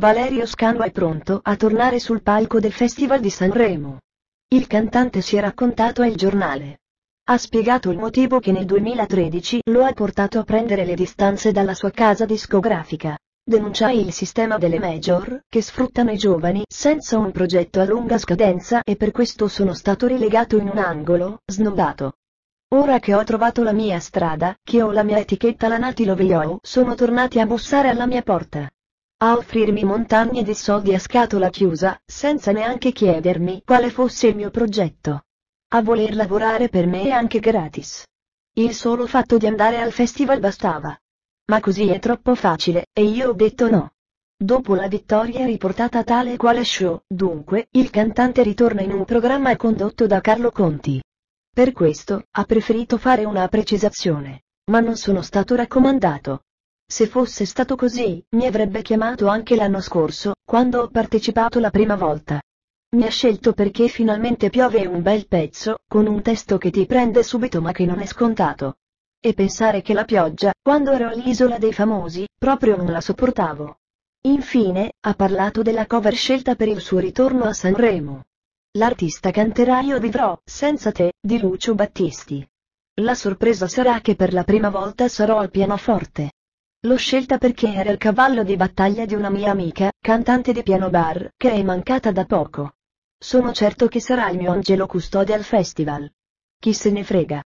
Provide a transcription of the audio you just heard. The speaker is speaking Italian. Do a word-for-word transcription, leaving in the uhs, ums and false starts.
Valerio Scanu è pronto a tornare sul palco del Festival di Sanremo. Il cantante si è raccontato a Il Giornale. Ha spiegato il motivo che nel duemilatredici lo ha portato a prendere le distanze dalla sua casa discografica. Denuncia il sistema delle major, che sfruttano i giovani senza un progetto a lunga scadenza e per questo sono stato relegato in un angolo, snobbato. Ora che ho trovato la mia strada, che ho la mia etichetta Lanati Love You, sono tornati a bussare alla mia porta. A offrirmi montagne di soldi a scatola chiusa, senza neanche chiedermi quale fosse il mio progetto. A voler lavorare per me anche gratis. Il solo fatto di andare al festival bastava. Ma così è troppo facile, e io ho detto no. Dopo la vittoria riportata tale quale show, dunque, il cantante ritorna in un programma condotto da Carlo Conti. Per questo, ha preferito fare una precisazione. Ma non sono stato raccomandato. Se fosse stato così, mi avrebbe chiamato anche l'anno scorso, quando ho partecipato la prima volta. Mi ha scelto perché finalmente piove un bel pezzo, con un testo che ti prende subito ma che non è scontato. E pensare che la pioggia, quando ero all'Isola dei Famosi, proprio non la sopportavo. Infine, ha parlato della cover scelta per il suo ritorno a Sanremo. L'artista canterà Io vivrò, senza te, di Lucio Battisti. La sorpresa sarà che per la prima volta sarò al pianoforte. L'ho scelta perché era il cavallo di battaglia di una mia amica, cantante di piano bar, che è mancata da poco. Sono certo che sarà il mio angelo custode al festival. Chi se ne frega.